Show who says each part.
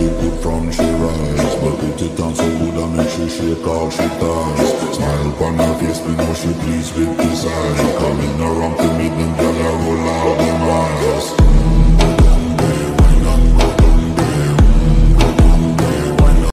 Speaker 1: it good from she rise. But put it on so good and make she shake all she ties. Smile upon her face, me know she pleased with this eye.